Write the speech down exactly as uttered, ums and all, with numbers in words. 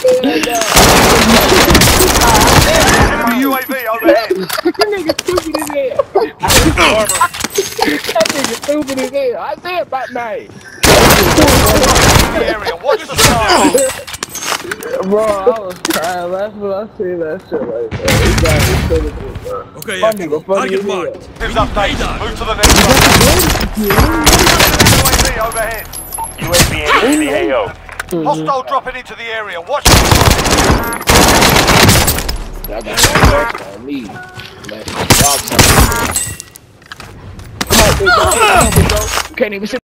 Enemy U A V overhead. That nigga stupid as hell. That nigga stupid as hell. I said about nine. The area. Watch the sky. Bro, I was crying laughing when I seen that shit like that. He got me stupid, bro. Okay, Funny, yeah. but funny Target as hell. marked. Who's updated? Move to the next one. U A V overhead. U A V entering the A O. Hostile dropping into the area. Watch. Y'all got that on me. Like, y'all- Come on, big dog. Can't even see.